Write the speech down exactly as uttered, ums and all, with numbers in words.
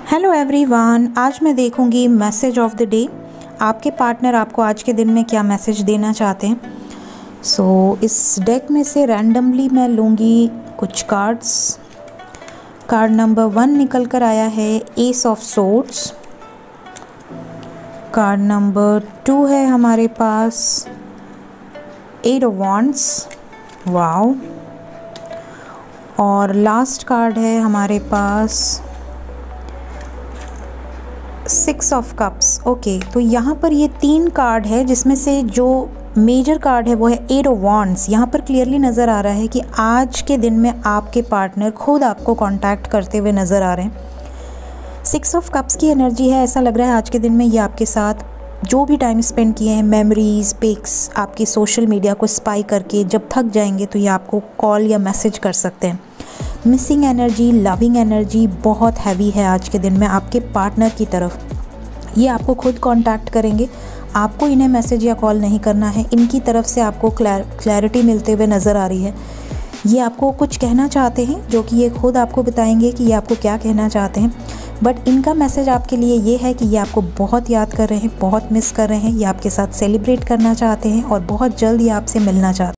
Hello everyone, आज मैं देखूंगी मैसेज ऑफ द डे। आपके पार्टनर आपको आज के दिन में क्या मैसेज देना चाहते हैं। सो so, इस डेक में से रैंडमली मैं लूँगी कुछ कार्ड्स। कार्ड नंबर वन निकल कर आया है ace of swords. Card number two है हमारे पास एट ऑफ वॉन्ड्स। वाओ। और लास्ट कार्ड है हमारे पास सिक्स ऑफ कप्स। ओके, तो यहाँ पर ये तीन कार्ड है जिसमें से जो मेजर कार्ड है वो है एट ऑफ वॉन्ड्स। यहाँ पर क्लियरली नज़र आ रहा है कि आज के दिन में आपके पार्टनर खुद आपको कांटेक्ट करते हुए नज़र आ रहे हैं। सिक्स ऑफ कप्स की एनर्जी है, ऐसा लग रहा है आज के दिन में ये आपके साथ जो भी टाइम स्पेंड किए हैं, मेमोरीज, पिक्स, आपकी सोशल मीडिया को स्पाई करके जब थक जाएंगे तो ये आपको कॉल या मैसेज कर सकते हैं। मिसिंग एनर्जी, लविंग एनर्जी बहुत हैवी है आज के दिन में आपके पार्टनर की तरफ। ये आपको खुद कांटेक्ट करेंगे, आपको इन्हें मैसेज या कॉल नहीं करना है। इनकी तरफ से आपको क्लैरिटी मिलते हुए नज़र आ रही है। ये आपको कुछ कहना चाहते हैं जो कि ये खुद आपको बताएंगे कि ये आपको क्या कहना चाहते हैं। बट इनका मैसेज आपके लिए ये है कि ये आपको बहुत याद कर रहे हैं, बहुत मिस कर रहे हैं, ये आपके साथ सेलिब्रेट करना चाहते हैं और बहुत जल्द ये आपसे मिलना चाहते हैं।